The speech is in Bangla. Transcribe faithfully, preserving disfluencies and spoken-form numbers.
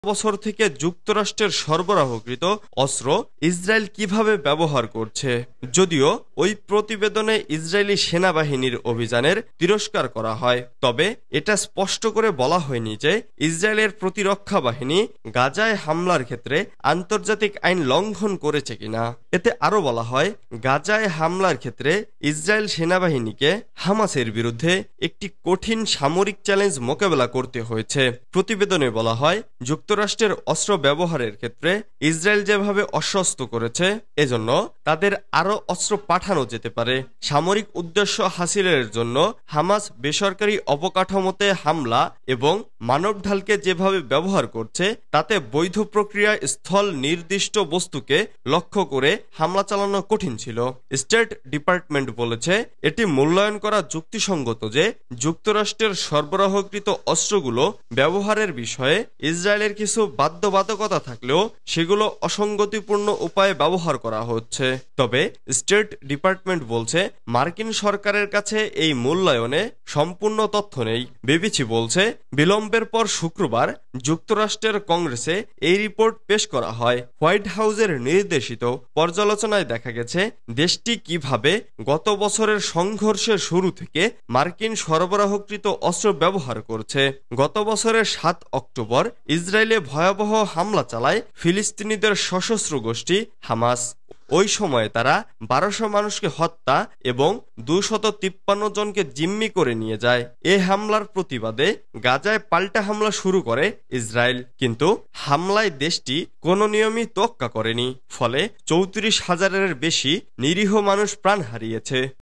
বছর থেকে যুক্তরাষ্ট্রের সরবরাহকৃত অস্ত্র ইসরায়েল কিভাবে ব্যবহার করছে। যদিও ওই প্রতিবেদনে ইসরায়েলি সেনাবাহিনীর অভিযানের তিরস্কার করা হয়, তবে এটা স্পষ্ট করে বলা হয়নি যে ইসরায়েলের প্রতিরক্ষা বাহিনী গাজায় হামলার ক্ষেত্রে আন্তর্জাতিক আইন লঙ্ঘন করেছে কিনা। এতে আরও বলা হয়, গাজায় হামলার ক্ষেত্রে ইসরায়েল সেনাবাহিনীকে হামাসের বিরুদ্ধে একটি কঠিন সামরিক চ্যালেঞ্জ মোকাবেলা করতে হয়েছে। প্রতিবেদনে বলা হয়, যুক্তরাষ্ট্রের অস্ত্র ব্যবহারের ক্ষেত্রে ইসরায়েল যেভাবে অস্বস্ত করেছে, এজন্য তাদের আরও অস্ত্র পাঠানো যেতে পারে। সামরিক উদ্দেশ্য হাসিলের জন্য হামাস বেসরকারি অবকাঠামোতে হামলা এবং মানবঢালকে যেভাবে ব্যবহার করছে, তাতে বৈধ প্রক্রিয়া স্থল নির্দিষ্ট বস্তুকে লক্ষ্য করে হামলা চালানো কঠিন ছিল। স্টেট ডিপার্টমেন্ট বলেছে, এটি মূল্যায়ন করা যুক্তিসঙ্গত যে যুক্তরাষ্ট্রের সরবরাহকৃত অস্ত্রগুলো ব্যবহারের বিষয়ে ইসরায়েলের কিছু বাধ্যবাধকতা থাকলেও সেগুলো অসঙ্গতিপূর্ণ উপায়ে ব্যবহার করা হচ্ছে। তবে স্টেট ডিপার্টমেন্ট বলছে, মার্কিন সরকারের কাছে এই মূল্যায়নে সম্পূর্ণ তথ্য নেই। বিবিসি বলছে, বিলম্বের পর শুক্রবার যুক্তরাষ্ট্রের কংগ্রেসে এই রিপোর্ট পেশ করা হয়। হোয়াইট হাউসের নির্দেশিত পর্যালোচনায় দেখা গেছে, দেশটি কিভাবে গত বছরের সংঘর্ষের শুরু থেকে মার্কিন সরবরাহকৃত অস্ত্র ব্যবহার করছে। গত বছরের সাত অক্টোবর ইসরায়েলে ভয়াবহ হামলা চালায় ফিলিস্তিনিদের সশস্ত্র গোষ্ঠী হামাস। ওই সময়ে তারা বারোশো মানুষকে হত্যা এবং দুশত তিপ্পান্ন জনকে জিম্মি করে নিয়ে যায়। এ হামলার প্রতিবাদে গাজায় পাল্টা হামলা শুরু করে ইসরায়েল, কিন্তু হামলায় দেশটি কোনো নিয়মই তোয়াক্কা করেনি। ফলে চৌত্রিশ হাজারের বেশি নিরীহ মানুষ প্রাণ হারিয়েছে।